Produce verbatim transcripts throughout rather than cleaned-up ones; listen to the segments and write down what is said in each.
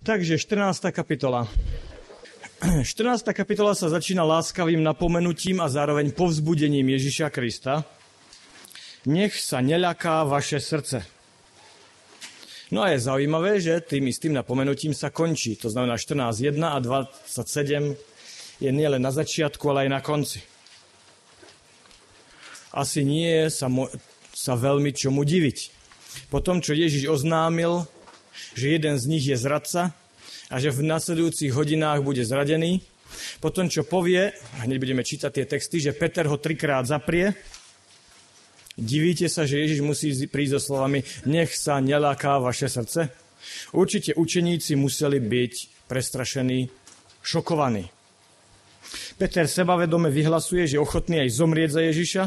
Takže štrnásta kapitola. štrnásta kapitola sa začína láskavým napomenutím a zároveň povzbudením Ježiša Krista. Nech sa neľaká vaše srdce. No a je zaujímavé, že tým istým napomenutím sa končí. To znamená štrnásť jeden a dvadsaťsedem je nielen na začiatku, ale aj na konci. Asi nie sa, mo- sa veľmi čomu diviť. Po tom, čo Ježiš oznámil, že jeden z nich je zradca a že v nasledujúcich hodinách bude zradený, po tom, čo povie, a hneď budeme čítať tie texty, že Peter ho trikrát zaprie, divíte sa, že Ježiš musí prísť so slovami nech sa neláká vaše srdce? Určite učeníci museli byť prestrašení, šokovaní. Peter sebavedome vyhlasuje, že je ochotný aj zomrieť za Ježiša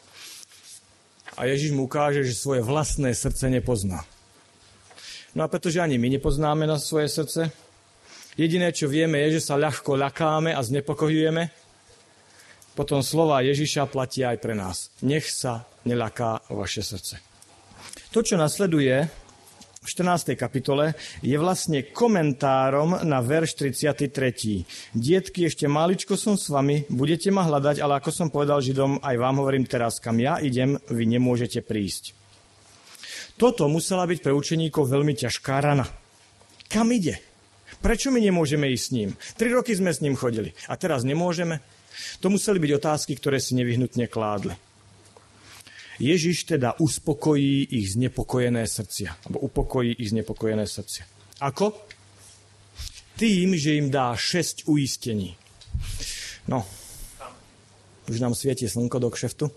a Ježiš mu ukáže, že svoje vlastné srdce nepozná. No a pretože ani my nepoznáme na svoje srdce, jediné, čo vieme, je, že sa ľahko ľakáme a znepokojujeme, potom slova Ježiša platia aj pre nás. Nech sa neľaká vaše srdce. To, čo nasleduje v štrnástej kapitole, je vlastne komentárom na verš tridsiaty tretí. Dietky, ešte máličko som s vami, budete ma hľadať, ale ako som povedal Židom, aj vám hovorím teraz, kam ja idem, vy nemôžete prísť. Toto musela byť pre učeníkov veľmi ťažká rana. Kam ide? Prečo my nemôžeme ísť s ním? Tri roky sme s ním chodili a teraz nemôžeme? To museli byť otázky, ktoré si nevyhnutne kládli. Ježiš teda uspokojí ich znepokojené srdcia. Alebo upokojí ich znepokojené srdcia. Ako? Tým, že im dá šesť uistení. No, už nám svieti slnko do kšeftu.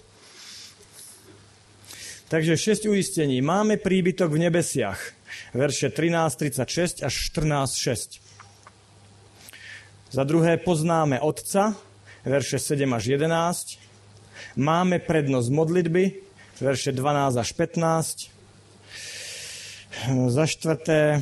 Takže šesť uistení. Máme príbytok v nebesiach. Verše trinásť tridsaťšesť až štrnásť šesť. Za druhé poznáme Otca. Verše sedem až jedenásť. Máme prednosť modlitby. Verše dvanásť až pätnásť. Za štvrté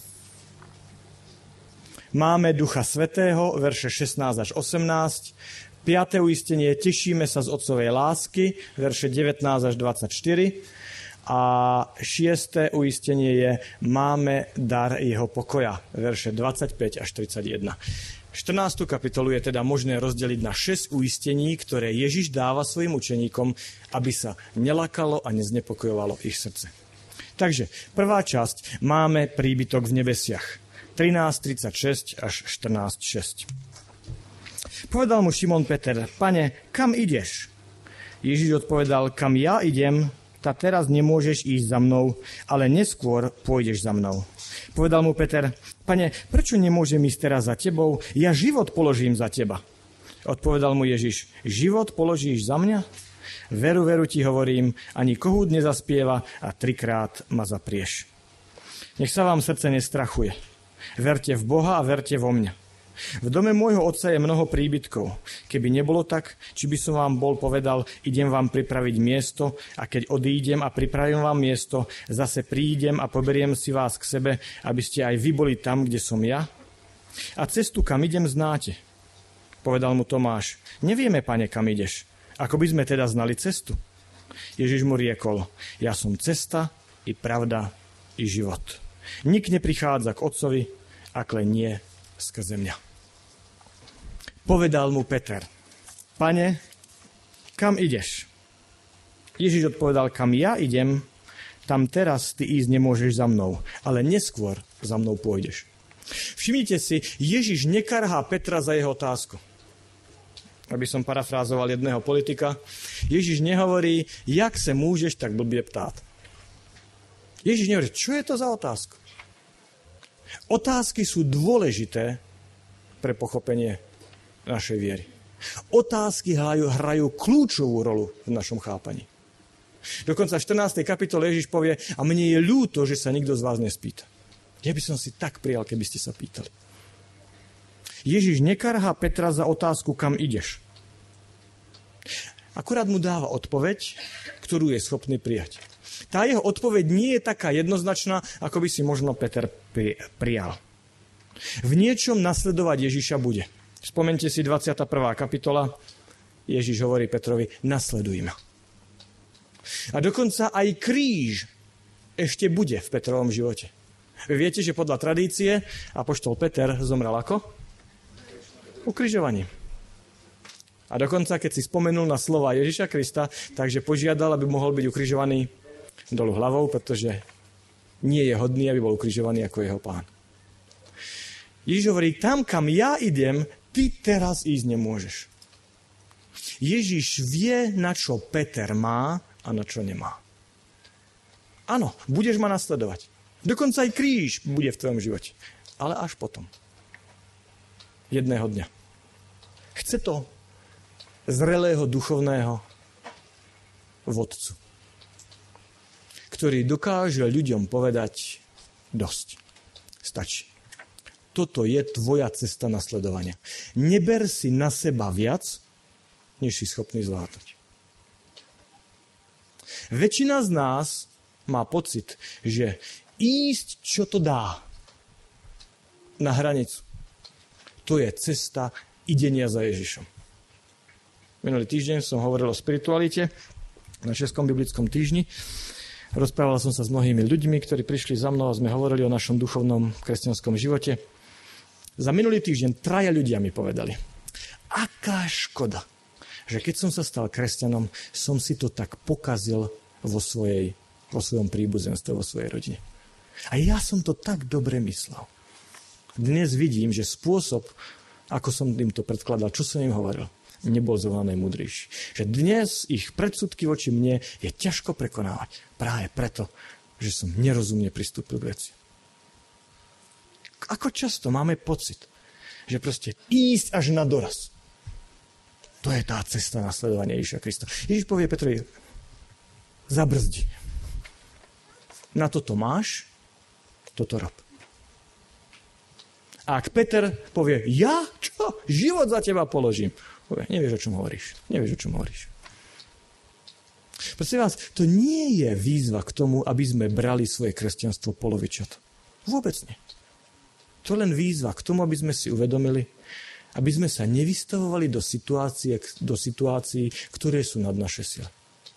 máme Ducha Svätého. Verše šestnásť až osemnásť. Piaté uistenie, tešíme sa z otcovej lásky, verše devätnásť až dvadsaťštyri. A šiesté uistenie je, máme dar jeho pokoja, verše dvadsaťpäť až tridsaťjeden. štrnástu kapitolu je teda možné rozdeliť na šesť uistení, ktoré Ježiš dáva svojim učeníkom, aby sa nelakalo a neznepokojovalo ich srdce. Takže prvá časť, máme príbytok v nebesiach, trinásť tridsaťšesť až štrnásť šesť. Povedal mu Šimon Peter, Pane, kam ideš? Ježiš odpovedal, kam ja idem, tá teraz nemôžeš ísť za mnou, ale neskôr pôjdeš za mnou. Povedal mu Peter, Pane, prečo nemôžem ísť teraz za tebou? Ja život položím za teba. Odpovedal mu Ježiš, život položíš za mňa? Veru, veru ti hovorím, ani kohút nezaspieva a trikrát ma zaprieš. Nech sa vám srdce nestrachuje. Verte v Boha a verte vo mňa. V dome môjho otca je mnoho príbytkov. Keby nebolo tak, či by som vám bol povedal, idem vám pripraviť miesto a keď odídem a pripravím vám miesto, zase prídem a poberiem si vás k sebe, aby ste aj vy boli tam, kde som ja? A cestu, kam idem, znáte. Povedal mu Tomáš, nevieme, Pane, kam ideš. Ako by sme teda znali cestu? Ježiš mu riekol, ja som cesta i pravda i život. Nik neprichádza k otcovi, ak len nie skrze mňa. Povedal mu Peter, Pane, kam ideš? Ježiš odpovedal, kam ja idem, tam teraz ty ísť nemôžeš za mnou, ale neskôr za mnou pôjdeš. Všimnite si, Ježiš nekarhá Petra za jeho otázku. Aby som parafrázoval jedného politika, Ježiš nehovorí, jak sa môžeš tak blbie ptát. Ježiš nehovorí, čo je to za otázku? Otázky sú dôležité pre pochopenie našej viery. Otázky hrajú, hrajú kľúčovú rolu v našom chápaní. Dokonca v štrnástej kapitole Ježiš povie, a mne je ľúto, že sa nikto z vás nespýta. Ja by som si tak prijal, keby ste sa pýtali. Ježiš nekarhá Petra za otázku, kam ideš. Akurát mu dáva odpoveď, ktorú je schopný prijať. Tá jeho odpoveď nie je taká jednoznačná, ako by si možno Peter prijal. V niečom nasledovať Ježiša bude. Spomente si dvadsiata prvá kapitola. Ježiš hovorí Petrovi, nasleduj ma. A dokonca aj kríž ešte bude v Petrovom živote. Viete, že podľa tradície apoštol Peter zomrel ako? Ukrižovaním. A dokonca, keď si spomenul na slova Ježiša Krista, takže požiadal, aby mohol byť ukrižovaný dolu hlavou, pretože nie je hodný, aby bol ukrižovaný ako jeho pán. Ježiš hovorí, tam, kam ja idem, ty teraz ísť nemôžeš. Ježiš vie, na čo Peter má a na čo nemá. Áno, budeš ma nasledovať. Dokonca aj kríž bude v tvojom živote. Ale až potom. Jedného dňa. Chce to zrelého duchovného vodcu, ktorý dokáže ľuďom povedať dosť. Stačí. Toto je tvoja cesta nasledovania. Neber si na seba viac, než si schopný zvládnuť. Väčšina z nás má pocit, že ísť, čo to dá, na hranicu, to je cesta idenia za Ježišom. Minulý týždeň som hovoril o spiritualite na Českom biblickom týždni. Rozprával som sa s mnohými ľuďmi, ktorí prišli za mnou a sme hovorili o našom duchovnom kresťanskom živote. Za minulý týždeň traja ľudia mi povedali, aká škoda, že keď som sa stal kresťanom, som si to tak pokazil vo, svojej, vo svojom príbuzenstve, vo svojej rodine. A ja som to tak dobre myslel. Dnes vidím, že spôsob, ako som im to predkladal, čo som im hovoril, nebol zrovna najmudrejší. Že dnes ich predsudky voči mne je ťažko prekonávať. Práve preto, že som nerozumne pristúpil k veci. Ako často máme pocit, že proste ísť až na doraz. To je tá cesta nasledovania Ježiša Krista. Ježiš povie Petrovi, zabrzdi. Na toto máš, toto rob. A ak Peter povie, ja? Čo? Život za teba položím. Povie, nevieš, o čom hovoríš. Nevieš, o čom hovoríš. Prosím vás, to nie je výzva k tomu, aby sme brali svoje kresťanstvo polovičato. Vôbec nie. To je len výzva k tomu, aby sme si uvedomili, aby sme sa nevystavovali do situácií, do situácií, ktoré sú nad naše sily.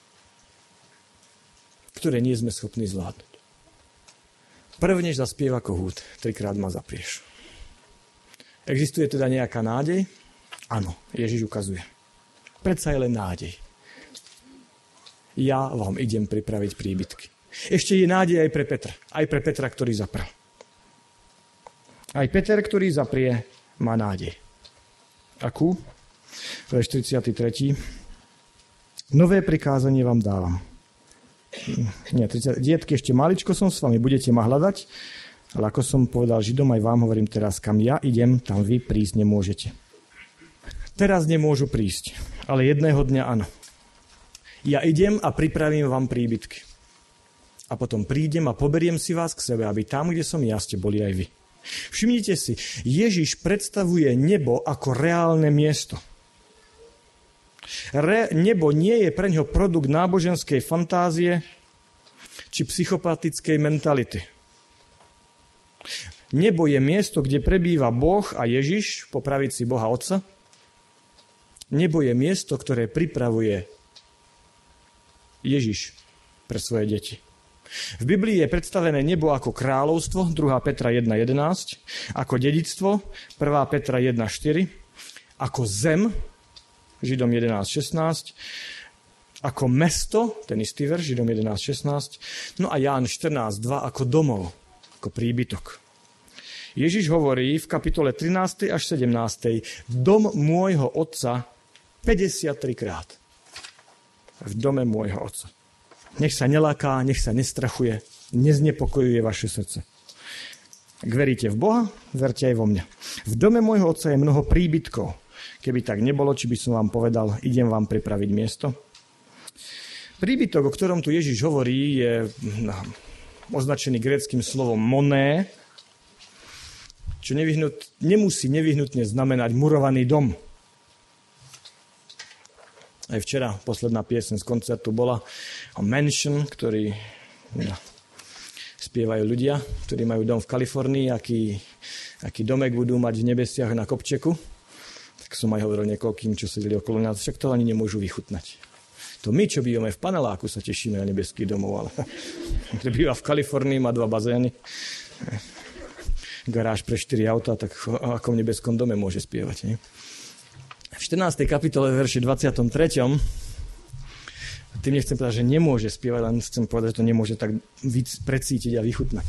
Ktoré nie sme schopní zvládnuť. Prvnež zaspieva kohút, trikrát ma zaprieš. Existuje teda nejaká nádej? Áno, Ježiš ukazuje. Predsa je len nádej. Ja vám idem pripraviť príbytky. Ešte je nádej aj pre Petra. Aj pre Petra, ktorý zaprel. Aj Peter, ktorý zaprie, má nádej. Akú? Verš tridsiaty tretí Nové prikázanie vám dávam. Nie, tridsať Dietky, ešte maličko som s vami, budete ma hľadať, ale ako som povedal Židom, aj vám hovorím teraz, kam ja idem, tam vy prísť nemôžete. Teraz nemôžu prísť, ale jedného dňa áno. Ja idem a pripravím vám príbytky. A potom prídem a poberiem si vás k sebe, aby tam, kde som ja, ste boli aj vy. Všimnite si, Ježiš predstavuje nebo ako reálne miesto. Re, nebo nie je pre ňo produkt náboženskej fantázie či psychopatickej mentality. Nebo je miesto, kde prebýva Boh a Ježiš po pravici Boha Otca. Nebo je miesto, ktoré pripravuje Ježiš pre svoje deti. V Biblii je predstavené nebo ako kráľovstvo, druhá Petra jedna jedenásť, ako dedičstvo, prvá Petra jedna štyri, ako zem, Židom jedenásť šestnásť, ako mesto, ten istý verš, Židom jedenásť šestnásť, no a Ján štrnásť dva ako domov, ako príbytok. Ježiš hovorí v kapitole trinástej až sedemnástej dom môjho otca päťdesiattri krát. V dome môjho otca. Nech sa neláká, nech sa nestrachuje, neznepokojuje vaše srdce. Ak veríte v Boha, verte aj vo mňa. V dome môjho otca je mnoho príbytkov. Keby tak nebolo, či by som vám povedal, idem vám pripraviť miesto. Príbytok, o ktorom tu Ježiš hovorí, je označený gréckym slovom moné, čo nevyhnut, nemusí nevyhnutne znamenať murovaný dom. Aj včera posledná pieseň z koncertu bola o Mansion, ktorý no, spievajú ľudia, ktorí majú dom v Kalifornii, aký, aký domek budú mať v nebesiach na kopčeku. Tak som aj hovoril niekoľkým, čo sedeli okolo nás, však to ani nemôžu vychutnať. To my, čo bývame v paneláku, sa tešíme na nebeský domov, ale ktorý býva v Kalifornii, má dva bazény, Garáž pre štyri autá, tak ako v nebeskom dome môže spievať. Nie? V štrnástej kapitole, verši dvadsiatom treťom tým nechcem povedať, že nemôže spievať, len chcem povedať, že to nemôže tak víc precítiť a vychutnať.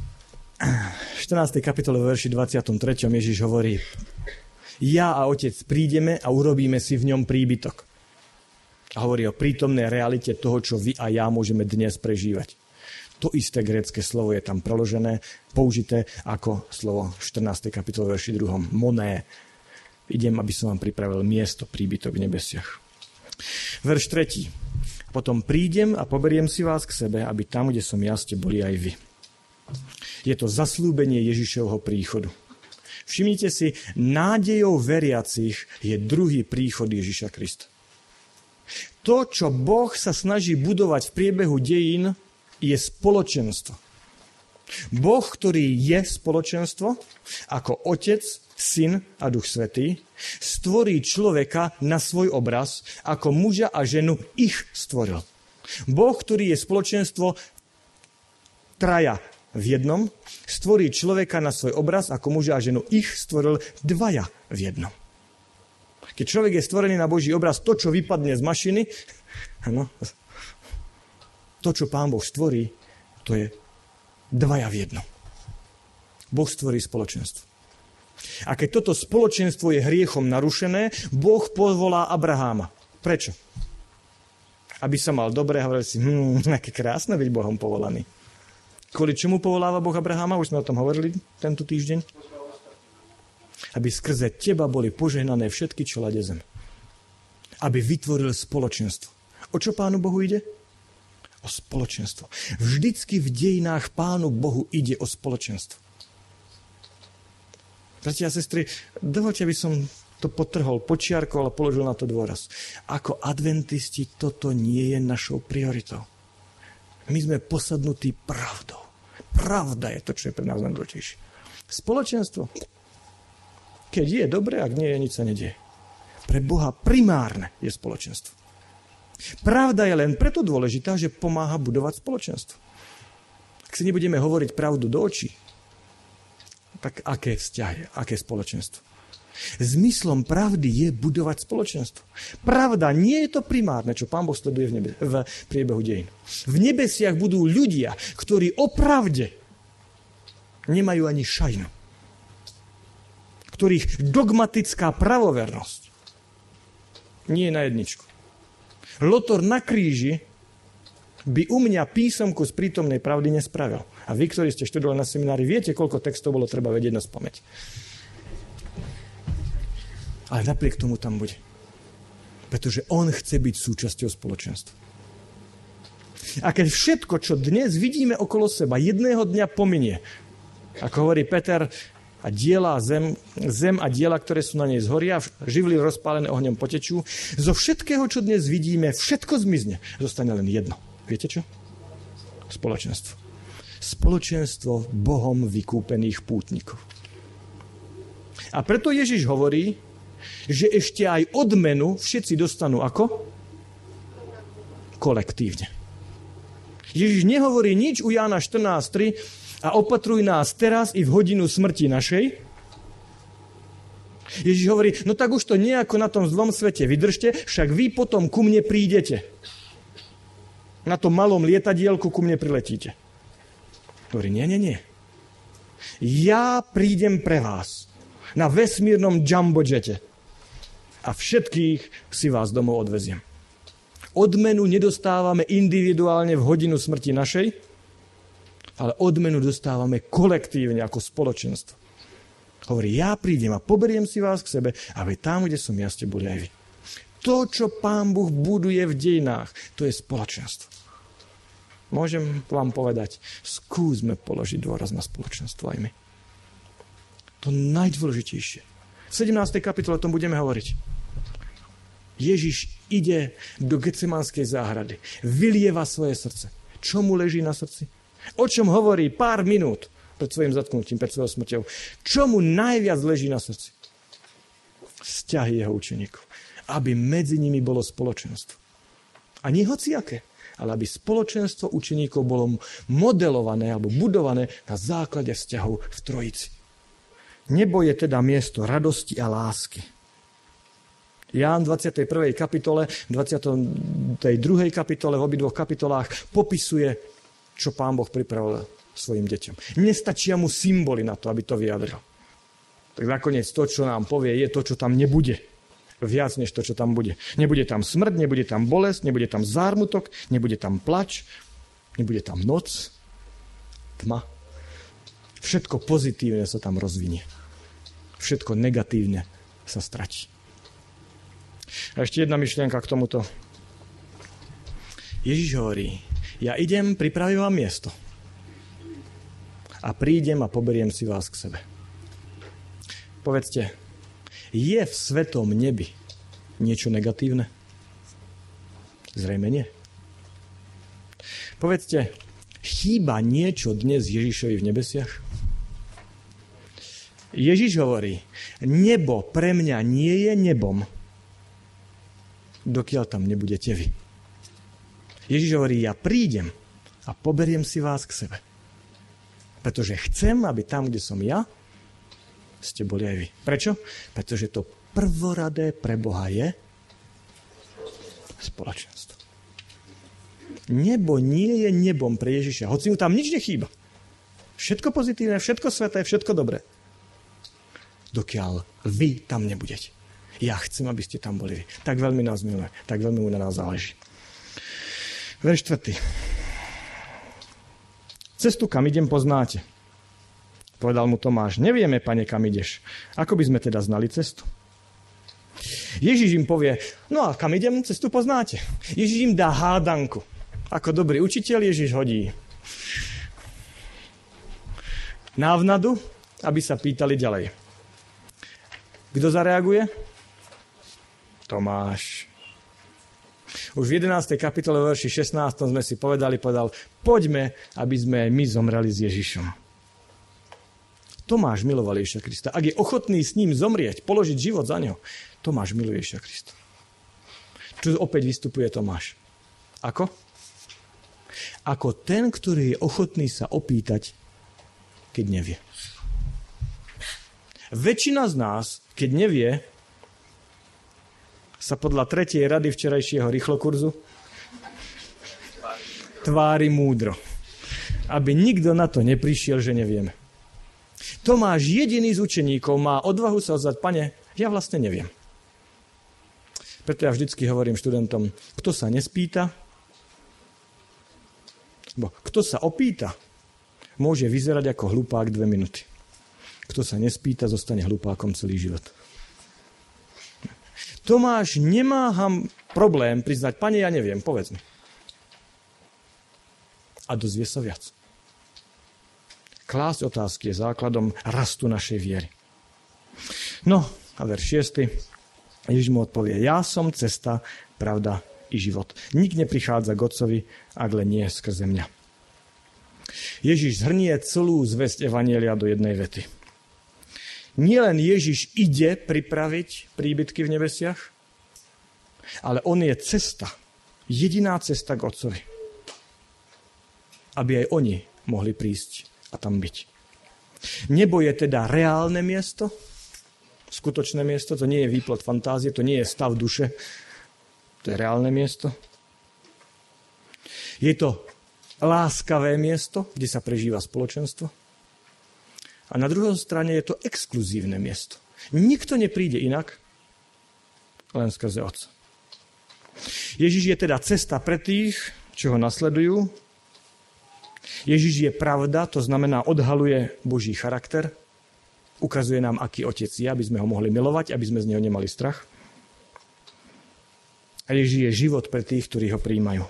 V štrnástej kapitole, verši dvadsiatom treťom Ježiš hovorí: Ja a Otec prídeme a urobíme si v ňom príbytok. A hovorí o prítomnej realite toho, čo vy a ja môžeme dnes prežívať. To isté grécke slovo je tam preložené, použité ako slovo v štrnástej kapitole, verši druhom. Moné. Idem, aby som vám pripravil miesto, príbytok v nebesiach. Verš tretí. Potom prídem a poberiem si vás k sebe, aby tam, kde som ja, ste boli aj vy. Je to zasľúbenie Ježišovho príchodu. Všimnite si, nádejou veriacich je druhý príchod Ježiša Krista. To, čo Boh sa snaží budovať v priebehu dejín, je spoločenstvo. Boh, ktorý je spoločenstvo, ako Otec, Syn a Duch Svätý, stvorí človeka na svoj obraz, ako muža a ženu ich stvoril. Boh, ktorý je spoločenstvo traja v jednom, stvorí človeka na svoj obraz, ako muža a ženu ich stvoril dvaja v jednom. Keď človek je stvorený na Boží obraz, to, čo vypadne z mašiny, no, to, čo Pán Boh stvorí, to je dvaja v jednom. Boh stvorí spoločenstvo. A keď toto spoločenstvo je hriechom narušené, Boh povolá Abraháma. Prečo? Aby sa mal dobre a hovoril si, hm, aké krásne byť Bohom povolaný. Kvôli čomu povoláva Boh Abraháma? Už sme o tom hovorili tento týždeň. Aby skrze teba boli požehnané všetky čelade zem. Aby vytvoril spoločenstvo. O čo Pánu Bohu ide? O spoločenstvo. Vždycky v dejinách Pánu Bohu ide o spoločenstvo. Bratia a sestry, dovoľte, aby som to potrhol, počiarkol a položil na to dôraz. Ako adventisti toto nie je našou prioritou. My sme posadnutí pravdou. Pravda je to, čo je pre nás najdôležitejšie. Spoločenstvo. Keď je dobre, ak nie je, nič sa nedieje. Pre Boha primárne je spoločenstvo. Pravda je len preto dôležitá, že pomáha budovať spoločenstvo. Ak si nebudeme hovoriť pravdu do očí, tak aké vzťahy, aké spoločenstvo? Zmyslom pravdy je budovať spoločenstvo. Pravda nie je to primárne, čo Pán Boh sleduje v, nebe, v priebehu dejín. V nebesiach budú ľudia, ktorí o pravde nemajú ani šajnu. Ktorých dogmatická pravovernosť nie je na jedničku. Lotor na kríži by u mňa písomku z prítomnej pravdy nespravil. A vy, ktorí ste študovali na seminári, viete, koľko textov bolo treba vedieť na spamäť. Ale napriek tomu tam bude. Pretože on chce byť súčasťou spoločenstva. A keď všetko, čo dnes vidíme okolo seba, jedného dňa pominie, ako hovorí Peter, a diela zem, zem a diela, ktoré sú na nej zhoria, živly rozpálené ohňom potečú, zo všetkého, čo dnes vidíme, všetko zmizne. Zostane len jedno. Viete čo? Spoločenstvo. Spoločenstvo Bohom vykúpených pútnikov. A preto Ježiš hovorí, že ešte aj odmenu všetci dostanú ako? Kolektívne. Ježiš nehovorí nič u Jána štrnásť tri a opatruj nás teraz i v hodinu smrti našej. Ježiš hovorí, no tak už to nejako na tom zlom svete vydržte, však vy potom ku mne prídete. Na tom malom lietadielku ku mne priletíte. Hovorí, nie, nie, nie. Ja prídem pre vás na vesmírnom jumbojete a všetkých si vás domov odveziem. Odmenu nedostávame individuálne v hodinu smrti našej, ale odmenu dostávame kolektívne ako spoločenstvo. Hovorí, ja prídem a poberiem si vás k sebe, aby tam, kde som ja, ste boli aj vy. To, čo Pán Boh buduje v dejinách, to je spoločenstvo. Môžem vám povedať, skúsme položiť dôraz na spoločenstvo aj my. To najdôležitejšie. V sedemnástej kapitole o tom budeme hovoriť. Ježiš ide do Getsemanskej záhrady. Vylieva svoje srdce. Čo mu leží na srdci? O čom hovorí pár minút pred svojím zatknutím, pred svojou smrťou? Čo mu najviac leží na srdci? Vzťahy jeho učeníkov. Aby medzi nimi bolo spoločenstvo. A nie hociaké, ale aby spoločenstvo učeníkov bolo modelované alebo budované na základe vzťahov v Trojici. Nebo je teda miesto radosti a lásky. Ján v dvadsiatej prvej kapitole, v dvadsiatej druhej kapitole, v obidvoch kapitolách popisuje, čo Pán Boh pripravil svojim deťom. Nestačia mu symboly na to, aby to vyjadril. Tak nakoniec to, čo nám povie, je to, čo tam nebude. Viac než to, čo tam bude. Nebude tam smrť, nebude tam bolesť, nebude tam zármutok, nebude tam plač, nebude tam noc, tma. Všetko pozitívne sa tam rozvinie. Všetko negatívne sa stratí. A ešte jedna myšlienka k tomuto. Ježiš hovorí, ja idem, pripravím vám miesto. A prídem a poberiem si vás k sebe. Povedzte, je v svetom nebi niečo negatívne? Zrejme nie. Povedzte, chýba niečo dnes Ježišovi v nebesiach? Ježiš hovorí, nebo pre mňa nie je nebom, dokiaľ tam nebudete vy. Ježiš hovorí, ja prídem a poberiem si vás k sebe. Pretože chcem, aby tam, kde som ja, ste boli aj vy. Prečo? Pretože to prvoradé pre Boha je spoločenstvo. Nebo nie je nebom pre Ježiša, hoci mu tam nič nechýba. Všetko pozitívne, všetko sveté, všetko dobré. Dokiaľ vy tam nebudete. Ja chcem, aby ste tam boli vy. Tak veľmi nás miluje, tak veľmi mu na nás záleží. Verš štvrtý. Cestu, kam idem, poznáte. Povedal mu Tomáš, nevieme, pane, kam ideš. Ako by sme teda znali cestu? Ježiš im povie, no a kam idem, cestu poznáte. Ježiš im dá hádanku. Ako dobrý učiteľ Ježiš hodí návnadu, aby sa pýtali ďalej. Kto zareaguje? Tomáš. Už v jedenástej kapitole verši šestnástom sme si povedali, povedal, poďme, aby sme my zomreli s Ježišom. Tomáš miloval Ježiša Krista. Ak je ochotný s ním zomrieť, položiť život za neho, Tomáš miluje Ježiša Krista. Tu opäť vystupuje Tomáš. Ako? Ako ten, ktorý je ochotný sa opýtať, keď nevie. Väčšina z nás, keď nevie, sa podľa tretej rady včerajšieho rýchlokurzu tvári múdro. Aby nikto na to neprišiel, že nevieme. Tomáš, jediný z učeníkov, má odvahu sa ozvať, pane, ja vlastne neviem. Preto ja vždycky hovorím študentom, kto sa nespýta, bo kto sa opýta, môže vyzerať ako hlupák dve minúty. Kto sa nespýta, zostane hlupákom celý život. Tomáš nemá ham problém priznať, pane, ja neviem, povedz mi. A dozvie sa viac. Klásť otázky je základom rastu našej viery. No, a verš šiesty. Ježiš mu odpovie, ja som cesta, pravda i život. Nik neprichádza k Otcovi, ak len nie skrze mňa. Ježiš zhrnie celú zvesť evanjelia do jednej vety. Nielen Ježiš ide pripraviť príbytky v nebesiach, ale on je cesta, jediná cesta k Otcovi. Aby aj oni mohli prísť a tam byť. Nebo je teda reálne miesto, skutočné miesto, to nie je výplod fantázie, to nie je stav duše, to je reálne miesto. Je to láskavé miesto, kde sa prežíva spoločenstvo. A na druhej strane je to exkluzívne miesto. Nikto nepríde inak, len skrze Otca. Ježiš je teda cesta pre tých, čo ho nasledujú. Ježiš je pravda, to znamená odhaluje Boží charakter. Ukazuje nám, aký Otec je, aby sme ho mohli milovať, aby sme z neho nemali strach. A Ježiš je život pre tých, ktorí ho prijímajú.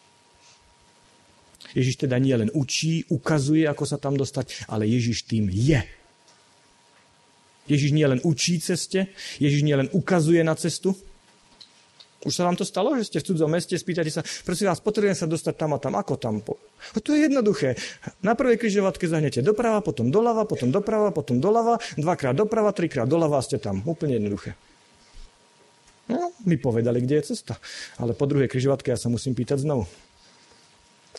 Ježiš teda nie len učí, ukazuje, ako sa tam dostať, ale Ježiš tým je. Ježiš nie len učí ceste, Ježiš nie len ukazuje na cestu. Už sa vám to stalo, že ste v cudzom meste, spýtate sa, prosím vás, potrebujem sa dostať tam a tam, ako tam? A to je jednoduché. Na prvej križovatke zahnete doprava, potom doľava, potom doprava, potom doľava, dvakrát doprava, trikrát doľava a ste tam. Úplne jednoduché. No, my povedali, kde je cesta. Ale po druhej križovatke ja sa musím pýtať znovu.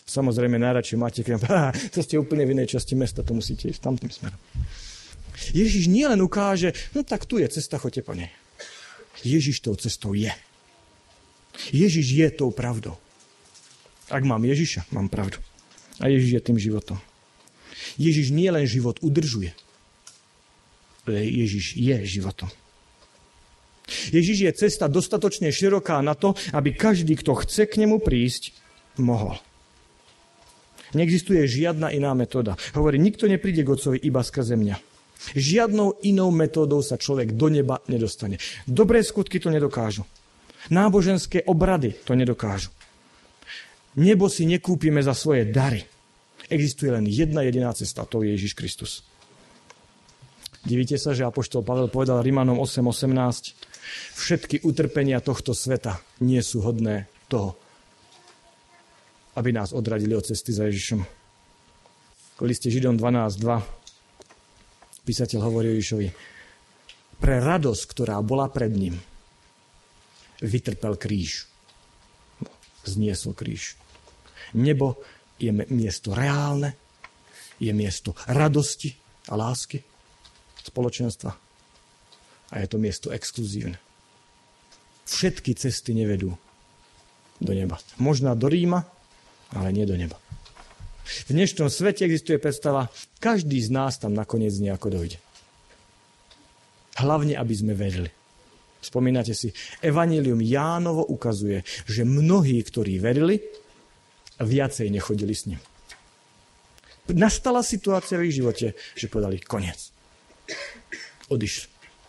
Samozrejme, najradšej máte, keď to ste úplne v inej časti mesta, to musíte ísť tamtým smerom. Ježiš nielen ukáže, no tak tu je cesta, choďte po nej. Ježiš tou cestou je. Ježiš je tou pravdou. Ak mám Ježiša, mám pravdu. A Ježiš je tým životom. Ježiš nie len život udržuje, ale Ježiš je životom. Ježiš je cesta dostatočne široká na to, aby každý, kto chce k nemu prísť, mohol. Neexistuje žiadna iná metóda. Hovorí, nikto nepríde k Otcovi iba skrze mňa. Žiadnou inou metódou sa človek do neba nedostane. Dobré skutky to nedokážu. Náboženské obrady to nedokážu. Nebo si nekúpime za svoje dary. Existuje len jedna jediná cesta, to je Ježiš Kristus. Divíte sa, že apoštol Pavel povedal Rimanom osem osemnásť, všetky utrpenia tohto sveta nie sú hodné toho, aby nás odradili od cesty za Ježišom. V liste Židom dvanásť dva písateľ hovorí o Ježišovi, pre radosť, ktorá bola pred ním, vytrpel kríž. Zniesol kríž. Nebo je miesto reálne, je miesto radosti a lásky, spoločenstva. A je to miesto exkluzívne. Všetky cesty nevedú do neba. Možná do Ríma, ale nie do neba. V dnešnom svete existuje predstava, každý z nás tam nakoniec nejako dojde. Hlavne, aby sme verili. Spomínate si, Evanjelium Jánovo ukazuje, že mnohí, ktorí verili, viacej nechodili s ním. Nastala situácia v ich živote, že povedali koniec. Odišli.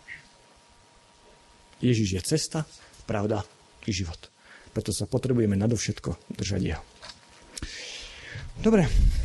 Ježiš je cesta, pravda i život. Preto sa potrebujeme nadovšetko držať jeho. Dobre.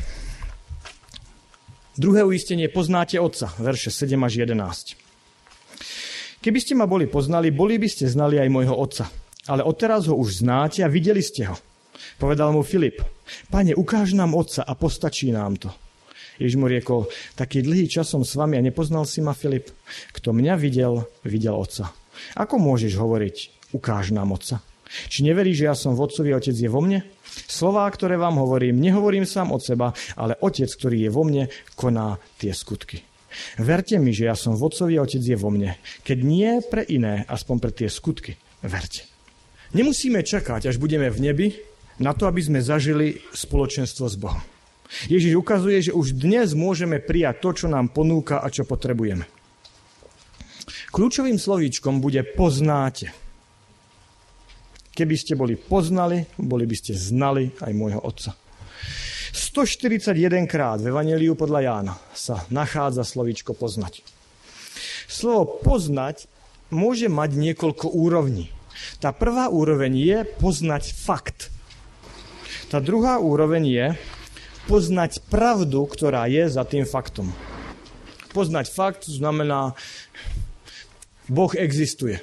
Druhé uistenie, poznáte Otca, verše sedem až jedenásť. Keby ste ma boli poznali, boli by ste znali aj môjho Otca. Ale odteraz ho už znáte a videli ste ho. Povedal mu Filip, Pane, ukáž nám Otca a postačí nám to. Ježiš mu riekol, taký dlhý čas som s vami a nepoznal si ma, Filip. Kto mňa videl, videl Otca. Ako môžeš hovoriť, ukáž nám Otca? Či neveríš, že ja som v Otcovi a Otec je vo mne? Slová, ktoré vám hovorím, nehovorím sám od seba, ale Otec, ktorý je vo mne, koná tie skutky. Verte mi, že ja som v Otcovi a Otec je vo mne. Keď nie pre iné, aspoň pre tie skutky, verte. Nemusíme čakať, až budeme v nebi, na to, aby sme zažili spoločenstvo s Bohom. Ježiš ukazuje, že už dnes môžeme prijať to, čo nám ponúka a čo potrebujeme. Kľúčovým slovíčkom bude poznáte. Keby ste boli poznali, boli by ste znali aj môjho Otca. stoštyridsaťjeden krát v Evanjeliu podľa Jána sa nachádza slovíčko poznať. Slovo poznať môže mať niekoľko úrovní. Tá prvá úroveň je poznať fakt. Tá druhá úroveň je poznať pravdu, ktorá je za tým faktom. Poznať fakt znamená, Boh existuje.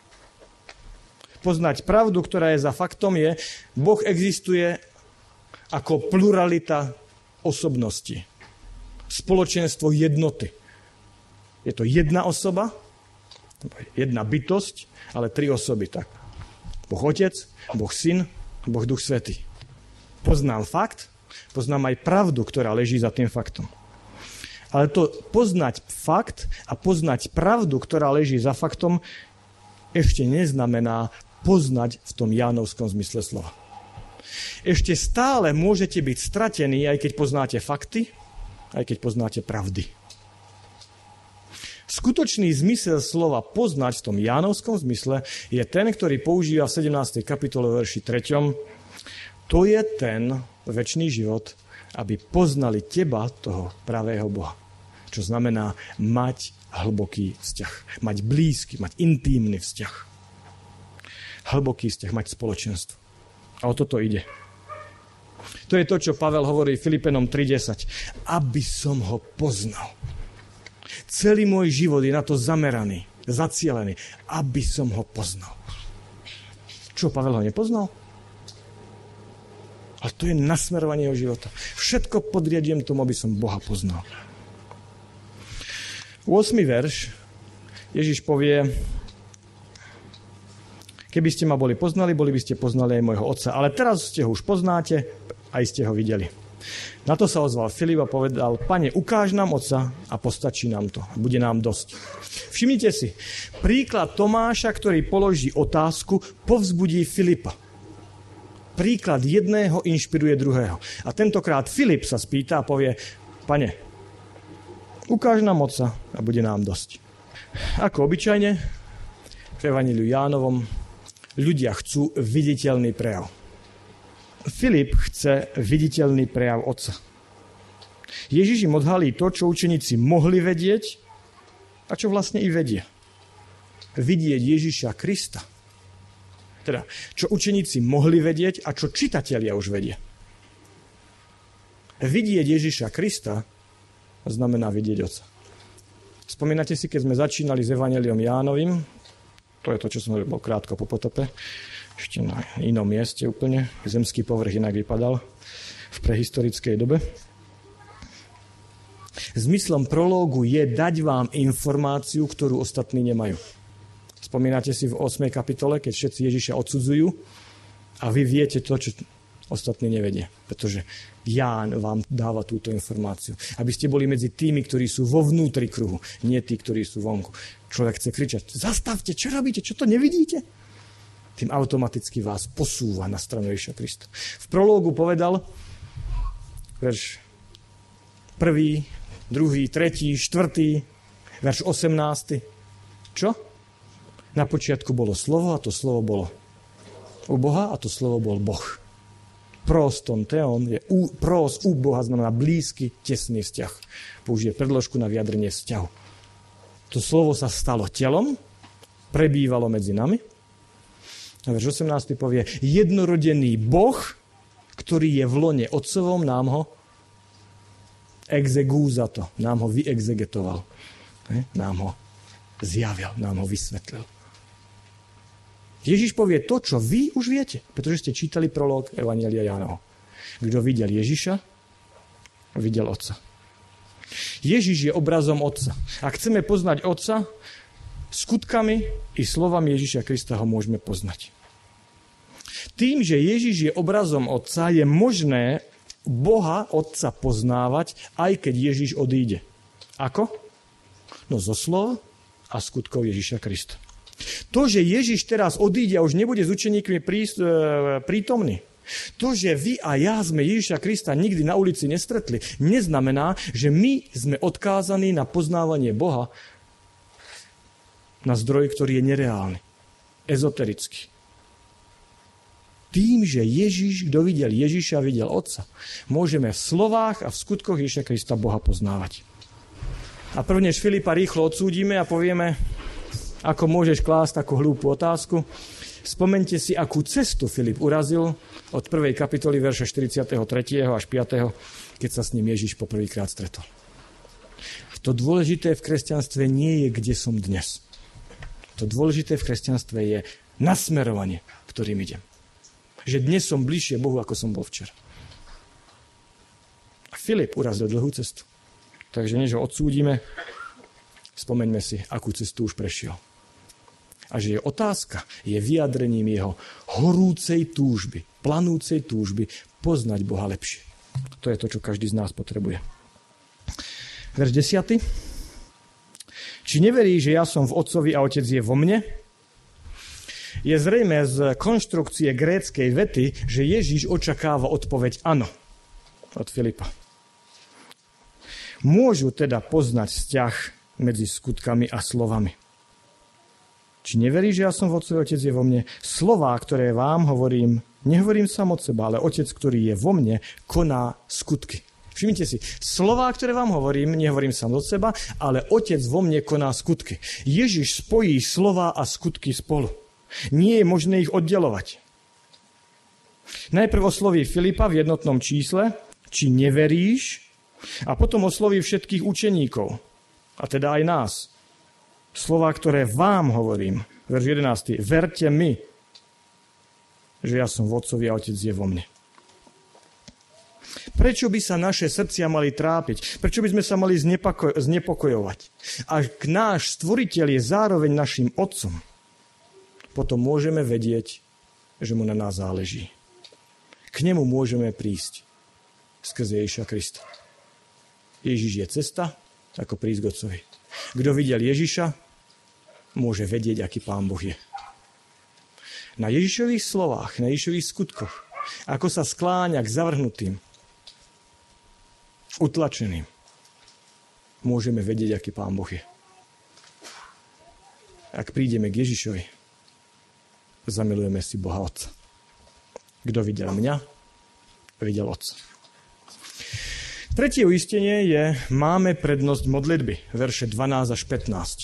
Poznať pravdu, ktorá je za faktom, je, Boh existuje ako pluralita osobností. Spoločenstvo jednoty. Je to jedna osoba, jedna bytosť, ale tri osoby. Tak. Boh Otec, Boh Syn, Boh Duch Svätý. Poznám fakt, poznám aj pravdu, ktorá leží za tým faktom. Ale to poznať fakt a poznať pravdu, ktorá leží za faktom, ešte neznamená poznať v tom jánovskom zmysle slova. Ešte stále môžete byť stratení, aj keď poznáte fakty, aj keď poznáte pravdy. Skutočný zmysel slova poznať v tom jánovskom zmysle je ten, ktorý používa v sedemnástej kapitole verši treťom. To je ten večný život, aby poznali teba, toho pravého Boha. Čo znamená mať hlboký vzťah. Mať blízky, mať intímny vzťah. Hlboký vzťah, mať spoločenstvo. A o toto ide. To je to, čo Pavel hovorí Filipenom tri desať. Aby som ho poznal. Celý môj život je na to zameraný, zacielený. Aby som ho poznal. Čo, Pavel ho nepoznal? Ale to je nasmerovanie jeho života. Všetko podriadujem tomu, aby som Boha poznal. ôsmy verš. Ježiš povie, keby ste ma boli poznali, boli by ste poznali aj môjho Otca. Ale teraz ste ho už poznáte, Aj ste ho videli. Na to sa ozval Filip a povedal, Pane, ukáž nám Otca a postačí nám to. Bude nám dosť. Všimnite si, príklad Tomáša, ktorý položí otázku, povzbudí Filipa. Príklad jedného inšpiruje druhého. A tentokrát Filip sa spýta a povie, Pane, ukáž nám Otca a bude nám dosť. Ako obyčajne, v Evanjeliu Jánovom ľudia chcú viditeľný prejav. Filip chce viditeľný prejav Otca. Ježiš im odhalí to, čo učeníci mohli vedieť a čo vlastne i vedia. Vidieť Ježiša Krista. Teda, čo učeníci mohli vedieť a čo čitatelia už vedia. Vidieť Ježiša Krista znamená vidieť Otca. Spomínate si, keď sme začínali s Evanjeliom Jánovým, to je to, čo som bol krátko po potope, ešte na inom mieste úplne, zemský povrch inak vypadal v prehistorickej dobe. Zmyslom prológu je dať vám informáciu, ktorú ostatní nemajú. Spomínate si v ôsmej kapitole, keď všetci Ježiša odsudzujú a vy viete to, čo ostatní nevedia. Pretože Ján vám dáva túto informáciu. Aby ste boli medzi tými, ktorí sú vo vnútri kruhu, nie tí, ktorí sú vonku. Človek chce kričať, zastavte, čo robíte, čo to nevidíte? Tým automaticky vás posúva na stranu Ježiša Krista. V prológu povedal, verš prvý, druhý, tretí, štvrtý, verš osemnásty. Čo? Na počiatku bolo slovo a to slovo bolo u Boha a to slovo bol Boh. Proston teon je u, pros u Boha znamená blízky, tesný vzťah. Použije predložku na vyjadrenie vzťahu. To slovo sa stalo telom, prebývalo medzi nami. A verš osemnásty povie, jednorodený Boh, ktorý je v lone Otcovom, nám ho exegúzato, nám ho vyexegetoval. Nám ho zjavil, nám ho vysvetlil. Ježiš povie to, čo vy už viete, pretože ste čítali prolog Evanjelia Jánovo. Kto videl Ježiša, videl Otca. Ježiš je obrazom Otca. Ak chceme poznať Otca, skutkami i slovami Ježiša Krista ho môžeme poznať. Tým, že Ježiš je obrazom Otca, je možné Boha Otca poznávať, aj keď Ježiš odíde. Ako? No zo slov a skutkov Ježiša Krista. To, že Ježiš teraz odíde a už nebude s učeníkmi prítomný, to, že vy a ja sme Ježiša Krista nikdy na ulici nestretli, neznamená, že my sme odkázaní na poznávanie Boha na zdroj, ktorý je nereálny, ezoterický. Tým, že Ježiš, kto videl Ježiša, videl Otca, môžeme v slovách a v skutkoch Ježiša Krista Boha poznávať. A prvnež Filipa rýchlo odsúdime a povieme, ako môžeš klásť takú hlúpu otázku. Spomente si, akú cestu Filip urazil od prvej kapitoly verša štyridsiateho tretieho až piateho keď sa s ním Ježiš poprvýkrát stretol. To dôležité v kresťanstve nie je, kde som dnes. To dôležité v kresťanstve je nasmerovanie, ktorým idem. Že dnes som bližšie Bohu, ako som bol včera. A Filip urazil dlhú cestu. Takže než ho odsúdime, spomeňme si, akú cestu už prešiel. A že je otázka je vyjadrením jeho horúcej túžby, planúcej túžby poznať Boha lepšie. To je to, čo každý z nás potrebuje. Verš desiaty. Či neverí, že ja som v Otcovi a Otec je vo mne? Je zrejme z konštrukcie gréckej vety, že Ježiš očakáva odpoveď áno od Filipa. Môžu teda poznať vzťah medzi skutkami a slovami. Či neverí, že ja som v Otcovi, Otec je vo mne? Slová, ktoré vám hovorím, nehovorím sám od seba, ale Otec, ktorý je vo mne, koná skutky. Všimnite si, slová, ktoré vám hovorím, nehovorím sám od seba, ale Otec vo mne koná skutky. Ježiš spojí slová a skutky spolu. Nie je možné ich oddelovať. Najprv osloví Filipa v jednotnom čísle, či neveríš, a potom osloví všetkých učeníkov, a teda aj nás. Slová, ktoré vám hovorím, verš jedenásty. Verte mi, že ja som v Otcovi a Otec je vo mne. Prečo by sa naše srdcia mali trápiť? Prečo by sme sa mali znepoko- znepokojovať? Ak náš Stvoriteľ je zároveň našim Otcom, potom môžeme vedieť, že mu na nás záleží. K nemu môžeme prísť skrze Ježiša Krista. Ježiš je cesta, ako prísť k Otcovi. Kto videl Ježiša, môže vedieť, aký Pán Boh je. Na Ježišových slovách, na Ježišových skutkoch, ako sa skláňa k zavrhnutým, utlačeným, môžeme vedieť, aký Pán Boh je. Ak prídeme k Ježišovi, zamilujeme si Boha Otca. Kto videl mňa, videl Otca. Tretie uistenie je, máme prednosť modlitby, verše dvanásť až pätnásť.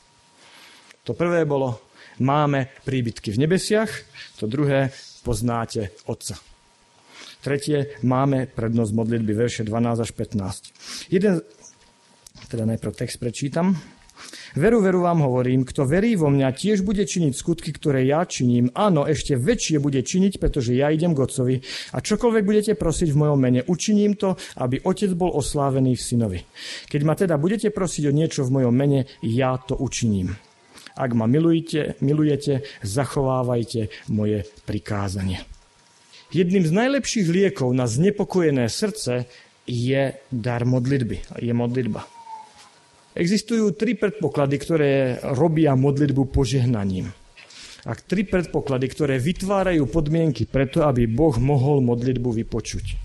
To prvé bolo, máme príbytky v nebesiach, to druhé, poznáte Otca. Tretie, máme prednosť modlitby, verše dvanásť až pätnásť. Jeden, teda najprv text prečítam. Veru, veru vám hovorím, kto verí vo mňa, tiež bude činiť skutky, ktoré ja činím. Áno, ešte väčšie bude činiť, pretože ja idem k Otcovi. A čokoľvek budete prosiť v mojom mene, učiním to, aby Otec bol oslávený v Synovi. Keď ma teda budete prosiť o niečo v mojom mene, ja to učiním. Ak ma milujete, milujete, zachovávajte moje prikázanie. Jedným z najlepších liekov na znepokojené srdce je dar modlitby. Je modlitba. Existujú tri predpoklady, ktoré robia modlitbu požehnaním. A tri predpoklady, ktoré vytvárajú podmienky preto, aby Boh mohol modlitbu vypočuť.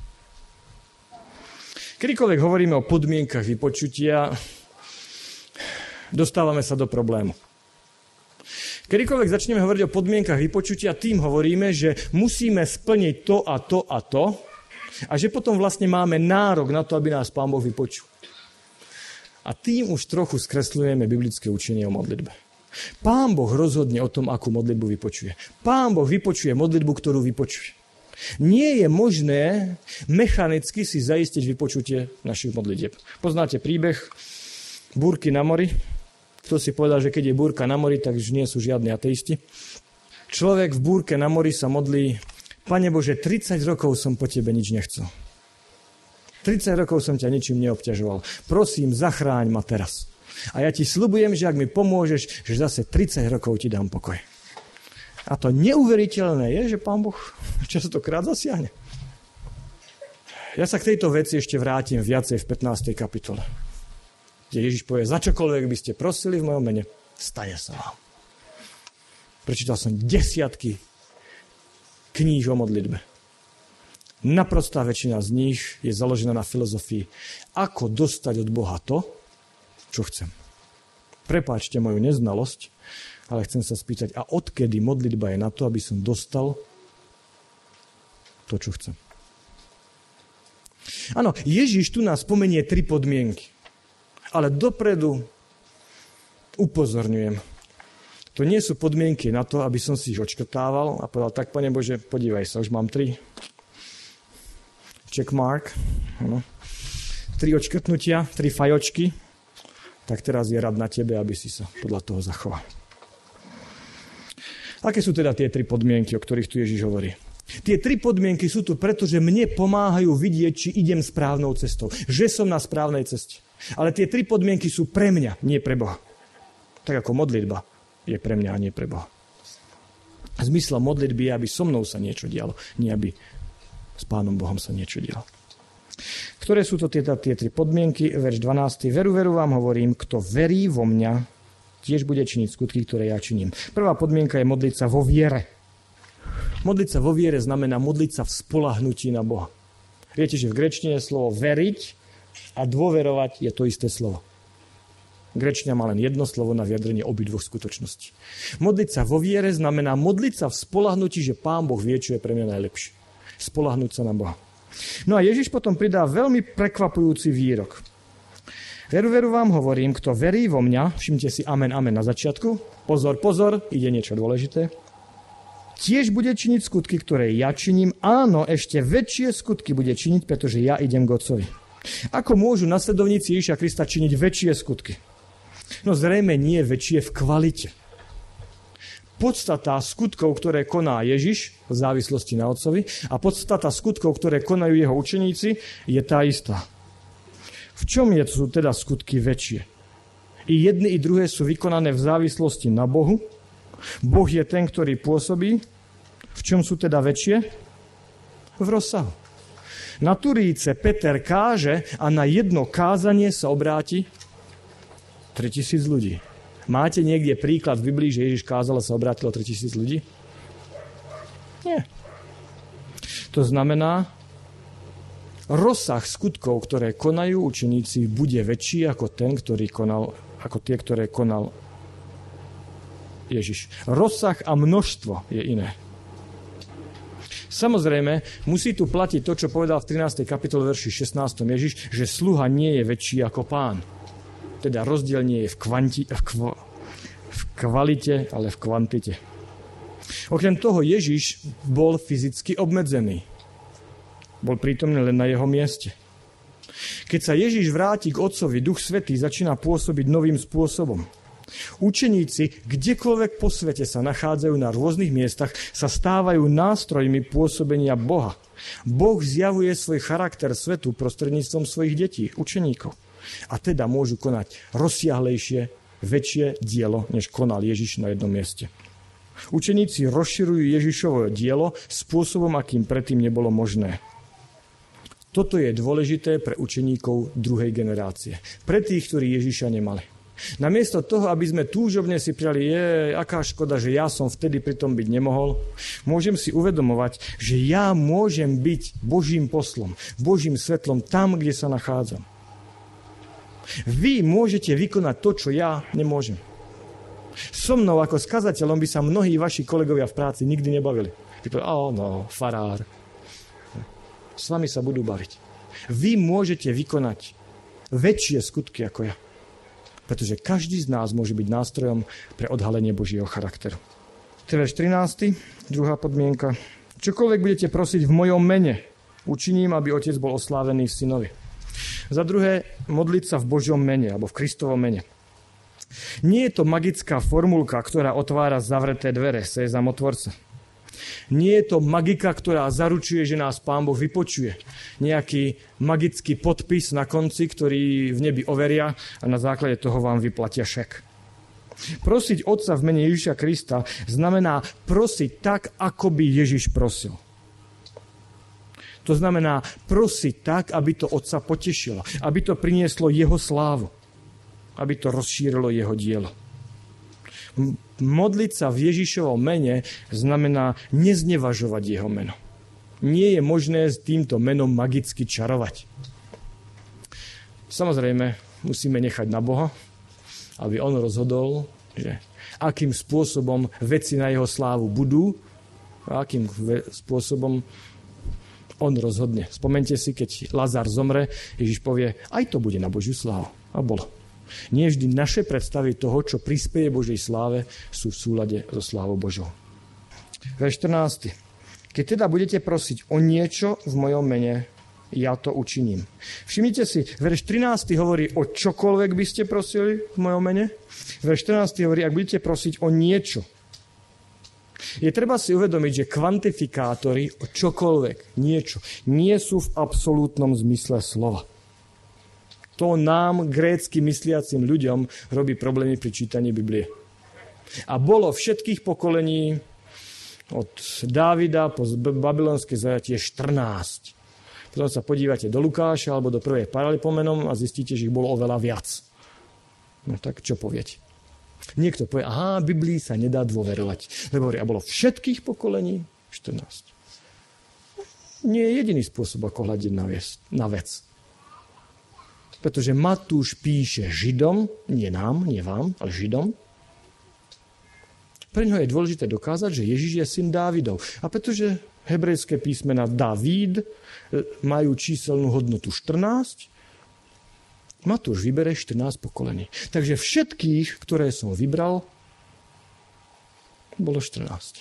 Kedykoľvek hovoríme o podmienkach vypočutia, dostávame sa do problému. Kedykoľvek začneme hovoriť o podmienkach vypočutia, tým hovoríme, že musíme splniť to a to a to a že potom vlastne máme nárok na to, aby nás Pán Boh vypočul. A tým už trochu skreslujeme biblické učenie o modlitbe. Pán Boh rozhodne o tom, akú modlitbu vypočuje. Pán Boh vypočuje modlitbu, ktorú vypočuje. Nie je možné mechanicky si zaistiť vypočutie našich modlitieb. Poznáte príbeh búrky na mori? Kto si povedal, že keď je búrka na mori, tak už nie sú žiadni ateisti. Človek v búrke na mori sa modlí: Pane Bože, tridsať rokov som po tebe nič nechcel. tridsať rokov som ťa ničím neobťažoval. Prosím, zachráň ma teraz. A ja ti sľubujem, že ak mi pomôžeš, že zase tridsať rokov ti dám pokoj. A to neuveriteľné je, že Pán Boh častokrát zasiahne. Ja sa k tejto veci ešte vrátim viacej v pätnástej kapitole. Kde Ježiš povie, za čokoľvek by ste prosili v mojom mene, stane sa vám. Prečítal som desiatky kníž o modlitbe. Naprostá väčšina z nich je založená na filozofii, ako dostať od Boha to, čo chcem. Prepáčte moju neznalosť, ale chcem sa spýtať, a odkedy modlitba je na to, aby som dostal to, čo chcem. Áno, Ježiš tu nás spomenie tri podmienky, ale dopredu upozorňujem. To nie sú podmienky na to, aby som si ich odškrtával a povedal, tak Pane Bože, podívaj sa, už mám tri. Check mark. Ano. Tri odškrtnutia, tri fajočky. Tak teraz je rad na tebe, aby si sa podľa toho zachoval. Aké sú teda tie tri podmienky, o ktorých tu Ježiš hovorí? Tie tri podmienky sú tu, pretože mne pomáhajú vidieť, či idem správnou cestou. Že som na správnej ceste. Ale tie tri podmienky sú pre mňa, nie pre Boha. Tak ako modlitba je pre mňa a nie pre Boha. Zmyslom modlitby je, aby so mnou sa niečo dialo, nie aby s Pánom Bohom sa niečo dialo. Ktoré sú to tie, tie tri podmienky? Verš dvanásty. Veru, veru vám hovorím, kto verí vo mňa, tiež bude činiť skutky, ktoré ja činím. Prvá podmienka je modliť sa vo viere. Modliť sa vo viere znamená modliť sa v spoľahnutí na Boha. Viete, že v gréčtine slovo veriť a dôverovať je to isté slovo. Gréčtina má len jedno slovo na vyjadrenie obidvoch skutočností. Modliť sa vo viere znamená modliť sa v spoľahnutí, že Pán Boh vie, čo je pre mňa najlepšie. Spoľahnúť sa na Boha. No a Ježiš potom pridá veľmi prekvapujúci výrok. Veru, veru vám hovorím, kto verí vo mňa, všimte si amen, amen na začiatku, pozor, pozor, ide niečo dôležité, tiež bude činiť skutky, ktoré ja činím, áno, ešte väčšie skutky bude činiť, pretože ja idem k Otcovi. Ako môžu nasledovníci Ježiša Krista činiť väčšie skutky? No zrejme nie väčšie v kvalite. Podstata skutkov, ktoré koná Ježiš v závislosti na Otcovi a podstata skutkov, ktoré konajú jeho učeníci, je tá istá. V čom je, sú teda skutky väčšie? I jedny, i druhé sú vykonané v závislosti na Bohu. Boh je ten, ktorý pôsobí. V čom sú teda väčšie? v rozsahu. Na Turíce Peter káže a na jedno kázanie sa obráti tritisíc ľudí. Máte niekde príklad v Biblii, že Ježiš kázal a sa obrátilo tritisíc ľudí? Nie. To znamená, rozsah skutkov, ktoré konajú učeníci, bude väčší ako ten, ktorý konal, ako tie, ktoré konal Ježiš. Rozsah a množstvo je iné. Samozrejme, musí tu platiť to, čo povedal v trinástej kapitole verši šestnástom Ježiš, že sluha nie je väčší ako pán. Teda rozdiel nie je v, kvanti, v, kv, v kvalite, ale v kvantite. Okrem toho Ježiš bol fyzicky obmedzený. Bol prítomný len na jeho mieste. Keď sa Ježiš vráti k Otcovi, Duch Svätý začína pôsobiť novým spôsobom. Učeníci, kdekoľvek po svete sa nachádzajú na rôznych miestach, sa stávajú nástrojmi pôsobenia Boha. Boh zjavuje svoj charakter svetu prostredníctvom svojich detí, učeníkov. A teda môžu konať rozsiahlejšie, väčšie dielo, než konal Ježiš na jednom mieste. Učeníci rozširujú Ježišovo dielo spôsobom, akým predtým nebolo možné. Toto je dôležité pre učeníkov druhej generácie. Pre tých, ktorí Ježiša nemali. Namiesto toho, aby sme túžobne si prijali, je, aká škoda, že ja som vtedy pri tom byť nemohol, môžem si uvedomovať, že ja môžem byť Božím poslom, Božím svetlom tam, kde sa nachádzam. Vy môžete vykonať to, čo ja nemôžem. So mnou ako s kazateľom by sa mnohí vaši kolegovia v práci nikdy nebavili. Vy povedali, áno, farár. S vami sa budú baviť. Vy môžete vykonať väčšie skutky ako ja. Pretože každý z nás môže byť nástrojom pre odhalenie Božieho charakteru. Verš trinásty, druhá podmienka. Čokoľvek budete prosiť v mojom mene, učiním, aby Otec bol oslávený v Synovi. Za druhé, modliť sa v Božom mene, alebo v Kristovom mene. Nie je to magická formulka, ktorá otvára zavreté dvere, sézam otvorca. Nie je to magika, ktorá zaručuje, že nás Pán Boh vypočuje. Nejaký magický podpis na konci, ktorý v nebi overia a na základe toho vám vyplatia šek. Prosiť Otca v mene Ježiša Krista znamená prosiť tak, ako by Ježiš prosil. To znamená prosiť tak, aby to Otca potešilo, aby to prinieslo jeho slávu, aby to rozšírilo jeho dielo. Modliť sa v Ježišovom mene znamená neznevažovať jeho meno. Nie je možné s týmto menom magicky čarovať. Samozrejme, musíme nechať na Boha, aby on rozhodol, že akým spôsobom veci na jeho slávu budú a akým spôsobom on rozhodne. Spomente si, keď Lazar zomre, Ježiš povie, aj to bude na Božiu slávu. A bolo. Nie vždy naše predstavy toho, čo prispieje Božej sláve, sú v súlade so slávou Božou. Verš štrnásty. Keď teda budete prosiť o niečo v mojom mene, ja to učiním. Všimnite si, verš trinásty hovorí o čokoľvek by ste prosili v mojom mene. Verš štrnásty hovorí, ak budete prosiť o niečo. Je treba si uvedomiť, že kvantifikátory o čokoľvek, niečo, nie sú v absolútnom zmysle slova. To nám, grécky mysliacim ľuďom, robí problémy pri čítaní Biblie. A bolo všetkých pokolení od Dávida po babylonské zajatie štrnásť. Potom sa podívate do Lukáša alebo do prvej paralipomenom a zistíte, že ich bolo oveľa viac. No tak čo poviete? Niekto povie, aha, Biblii sa nedá dôverovať. Lebo a bolo všetkých pokolení štrnásť. Nie je jediný spôsob, ako hľadiť na vec. Pretože Matúš píše Židom, nie nám, nie vám, ale Židom. Pre ňo je dôležité dokázať, že Ježiš je syn Dávidov. A pretože hebrejské písmena David majú číselnú hodnotu štrnásť, Matúš vybere štrnásť pokolení. Takže všetkých, ktoré som vybral, bolo štrnásť.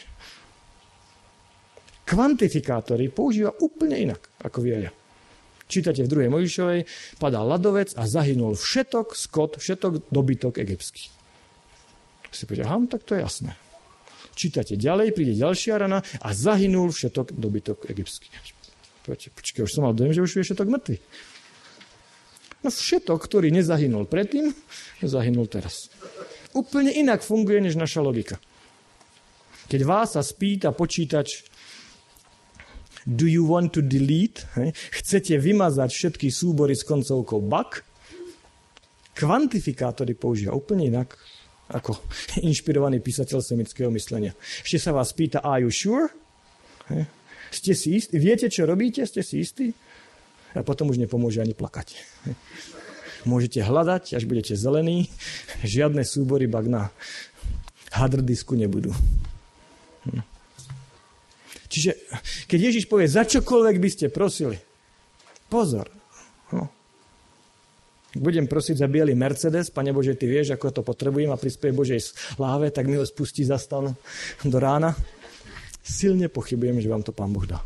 Kvantifikátory používa úplne inak, ako vie ja. Čítate v druhej Mojžišovej, padal ľadovec a zahynul všetok skot, všetok dobytok egyptský. Si povedia, aha, tak to je jasné. Čítate ďalej, príde ďalšia rana a zahynul všetok dobytok egyptský. Počkej, už som mal dojem, že už je všetok mŕtvy. No všetok, ktorý nezahynul predtým, zahynul teraz. Úplne inak funguje, než naša logika. Keď vás sa spýta počítač, Do you want to delete? Hej. Chcete vymazať všetky súbory s koncovkou buck? Kvantifikátory používa úplne inak ako inšpirovaný písateľ semického myslenia. Ešte sa vás pýta, are you sure? Hej. Ste si istí? Viete, čo robíte? Ste si istí? A potom už nepomôže ani plakať. Hej. Môžete hľadať, až budete zelení. Žiadne súbory bug na hardisku nebudú. Hm. Čiže, keď Ježiš povie, za čokoľvek by ste prosili, pozor. No. Budem prosiť za biely Mercedes, Pane Bože, ty vieš, ako to potrebujem a prispieje Božej sláve, tak mi ho spustí za stan do rána. Silne pochybujem, že vám to Pán Boh dá.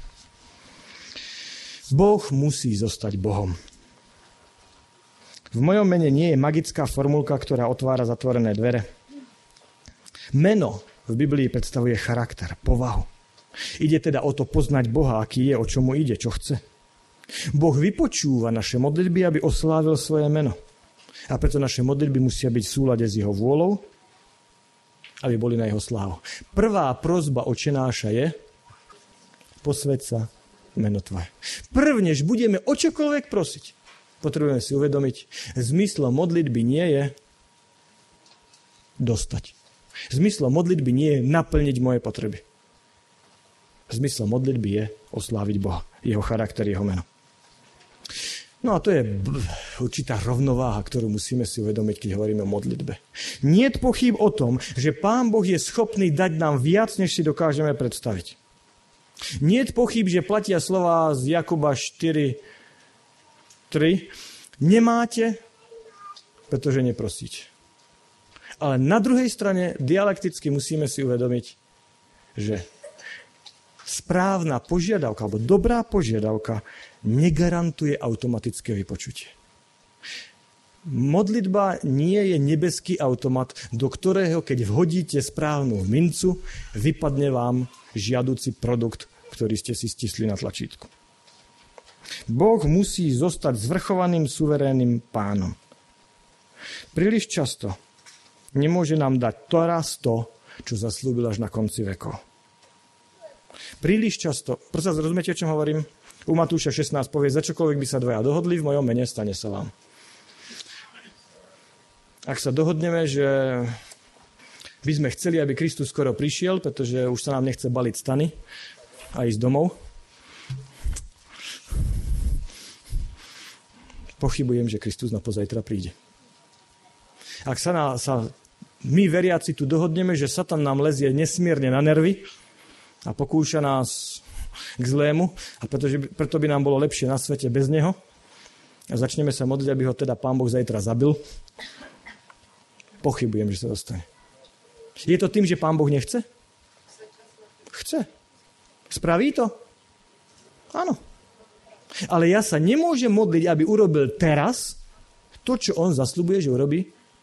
Boh musí zostať Bohom. V mojom mene nie je magická formulka, ktorá otvára zatvorené dvere. Meno v Biblii predstavuje charakter, povahu. Ide teda o to poznať Boha, aký je, o čomu ide, čo chce. Boh vypočúva naše modlitby, aby oslávil svoje meno. A preto naše modlitby musia byť v súlade s jeho vôľou, aby boli na jeho slávu. Prvá prosba Otčenáša je posväť sa meno tvoje. Prvnež budeme o čokoľvek prosiť, potrebujeme si uvedomiť, zmyslom modlitby nie je dostať. Zmyslom modlitby nie je naplniť moje potreby. Zmyslom modlitby je osláviť Boha, jeho charakter, jeho meno. No a to je určitá rovnováha, ktorú musíme si uvedomiť, keď hovoríme o modlitbe. Niet pochýb o tom, že Pán Boh je schopný dať nám viac, než si dokážeme predstaviť. Niet pochýb, že platia slová z Jakuba štyri tri. Nemáte, pretože neprosíte. Ale na druhej strane dialekticky musíme si uvedomiť, že správna požiadavka, alebo dobrá požiadavka negarantuje automatické vypočutie. Modlitba nie je nebeský automat, do ktorého, keď vhodíte správnu mincu, vypadne vám žiaduci produkt, ktorý ste si stisli na tlačítku. Boh musí zostať zvrchovaným, suverénnym pánom. Príliš často nemôže nám dať teraz to, čo zaslúbil až na konci vekov. Príliš často, prosím, rozumiete, o čom hovorím? U Matúša šestnásť povie, za čokoľvek by sa dvaja dohodli, v mojom mene stane sa vám. Ak sa dohodneme, že by sme chceli, aby Kristus skoro prišiel, pretože už sa nám nechce baliť stany a ísť domov, pochybujem, že Kristus na pozajtra príde. Ak sa, na, sa my veriaci tu dohodneme, že Satan nám lezie nesmierne na nervy a pokúša nás k zlému, a pretože, preto by nám bolo lepšie na svete bez neho, a začneme sa modliť, aby ho teda Pán Boh zajtra zabil, pochybujem, že sa dostane. Je to tým, že Pán Boh nechce? Chce. Spraví to? Áno. Ale ja sa nemôžem modliť, aby urobil teraz to, čo on zasľubuje, že urobí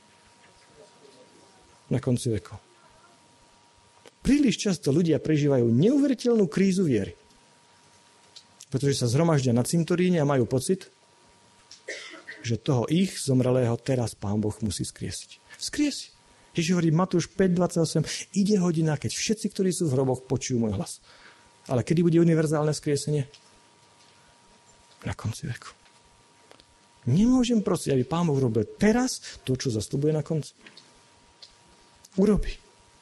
na konci vekov. Príliš často ľudia prežívajú neuveriteľnú krízu viery. Pretože sa zhromaždia na cintoríne a majú pocit, že toho ich zomrelého teraz Pán Boh musí skriesiť. Skriesi. Ježiš hovorí Matúš päť dvadsaťosem, ide hodina, keď všetci, ktorí sú v hroboch, počujú môj hlas. Ale kedy bude univerzálne skriesenie? Na konci veku. Nemôžem prosiť, aby Pán Boh robil teraz to, čo zasľubuje na konci. Urobí.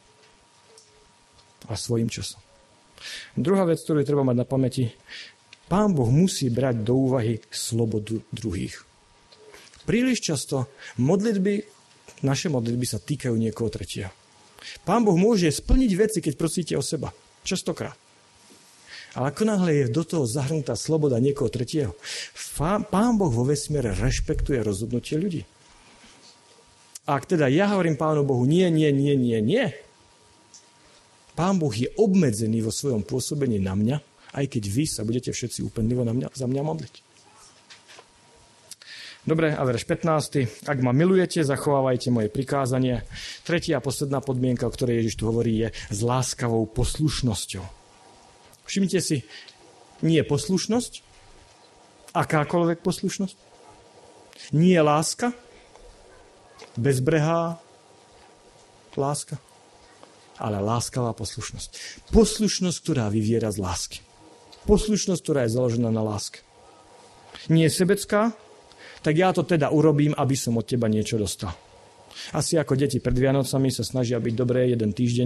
A svojím časom. Druhá vec, ktorú treba mať na pamäti, Pán Boh musí brať do úvahy slobodu druhých. Príliš často modlitby, naše modlitby sa týkajú niekoho tretieho. Pán Boh môže splniť veci, keď prosíte o seba. Častokrát. Ale ako náhle je do toho zahrnutá sloboda niekoho tretieho, Pán Boh vo vesmíre rešpektuje rozhodnutie ľudí. Ak teda ja hovorím Pánu Bohu nie, nie, nie, nie, nie, Pán Boh je obmedzený vo svojom pôsobení na mňa, aj keď vy sa budete všetci úpenlivo na mňa, za mňa modliť. Dobre, a verš pätnásty. Ak ma milujete, zachovávajte moje prikázanie. Tretia a posledná podmienka, o ktorej Ježiš tu hovorí, je s láskavou poslušnosťou. Všimnite si, nie poslušnosť, akákoľvek poslušnosť, nie láska, bezbrehá láska, ale láskavá poslušnosť. Poslušnosť, ktorá vyviera z lásky. Poslušnosť, ktorá je založená na láske. Nie je sebecká, tak ja to teda urobím, aby som od teba niečo dostal. Asi ako deti pred Vianocami sa snažia byť dobré jeden týždeň,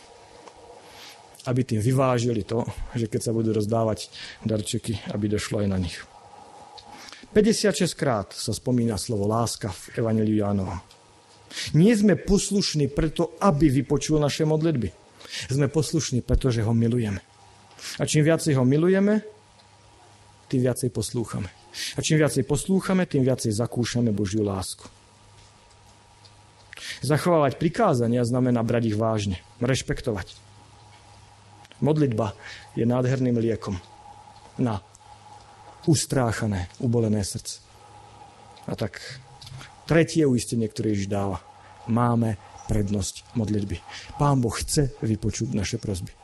aby tým vyvážili to, že keď sa budú rozdávať darčeky, aby došlo aj na nich. päťdesiatšesť krát sa spomína slovo láska v Evanjeliu Jánova. Nie sme poslušní preto, aby vypočul naše modlitby. Sme poslušní, pretože ho milujeme. A čím viacej ho milujeme, tým viacej poslúchame. A čím viacej poslúchame, tým viacej zakúšame Božiu lásku. Zachovávať prikázania znamená brať ich vážne, rešpektovať. Modlitba je nádherným liekom na ustráchané, ubolené srdce. A tak tretie uistenie, ktoré Ježiš dáva. Máme prednosť modlitby. Pán Boh chce vypočuť naše prosby.